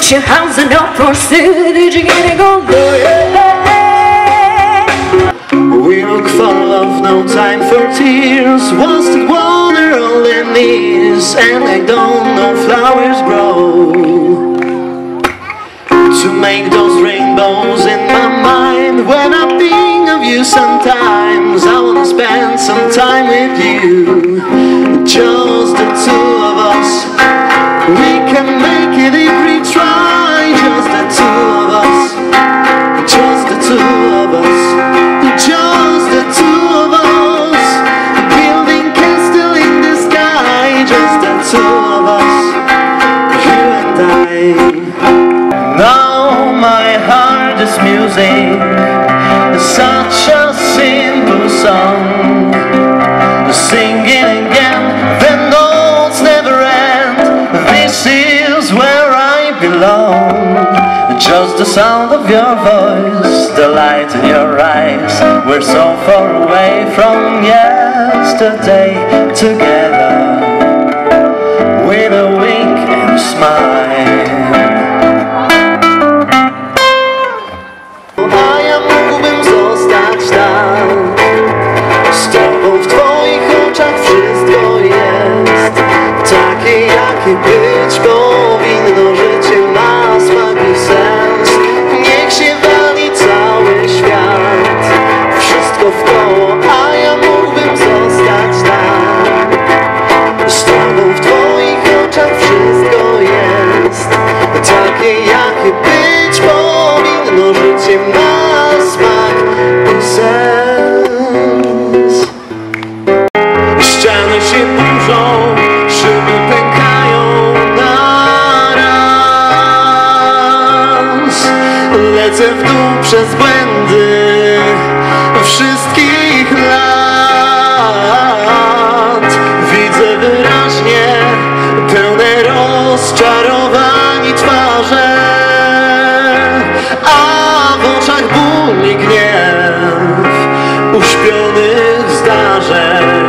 Put your hands up for did you get it go? We look for love, no time for tears. Was the water all it needs? And I don't know flowers grow to make those rainbows in my mind. When I think of you sometimes, I wanna spend some time with you. Just the two of us, we can make it if we try. Just the two of us, just the two of us, just the two of us, building castle in the sky. Just the two of us, you and I. Now my heart is music, such a simple song. Singing again, the notes never end. This is where I belong. Just the sound of your voice, the light in your eyes. We're so far away from yesterday, together with a wink and a smile. Być powinno, życie ma smak i sens. Niech się wali cały świat, wszystko wkoło, a ja mógłbym zostać tam. Z tobą w twoich oczach wszystko jest takie, jakie być powinno. Życie ma smak i sens. Ściany się burzą, szyby pękają naraz. Lecę w dół przez błędy wszystkich lat. Widzę wyraźnie pełne rozczarowań twarze, a w oczach ból i gniew uśpionych zdarzeń.